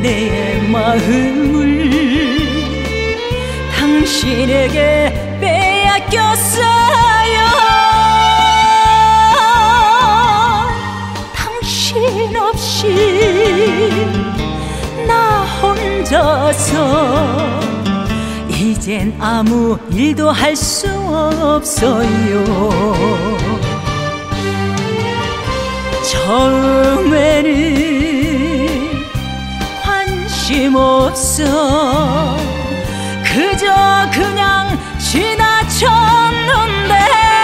내 마음을 당신에게 빼앗겼어요. 당신 없이 나 혼자서 이젠 아무 일도 할 수 없어요. 처음에는 관심 없어 그저 그냥 지나쳤는데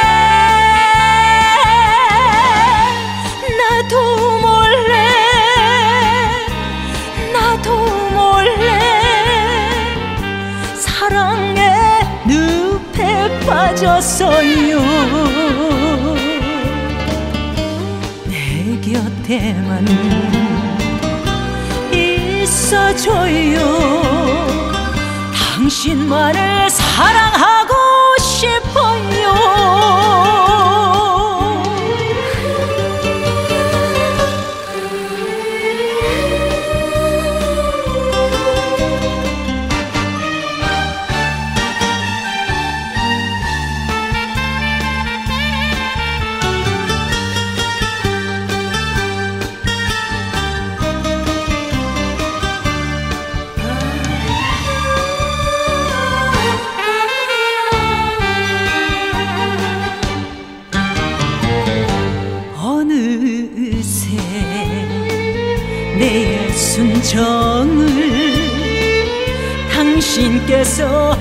나도 몰래 사랑의 늪에 빠졌어요. 내 곁에만 있어줘요. 당신만을 사랑하고 싶어요. 어느새 내 순정을 당신께서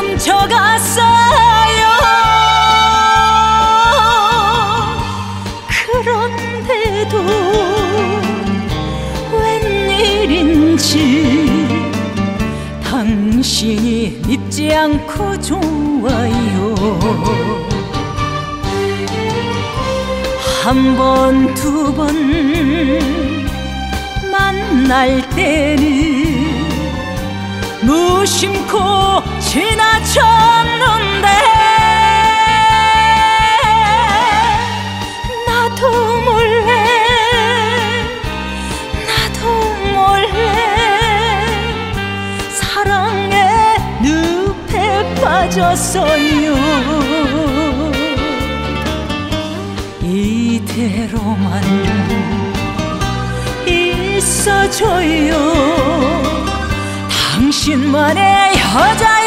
훔쳐갔어요. 그런데도 웬일인지 당신이 밉지 않고 좋아요. 한 번, 두 번 만날 때는 무심코 지나쳤는데 나도 몰래 사랑의 늪에 빠졌어요. 이대로만 있어줘요. 당신만의 여자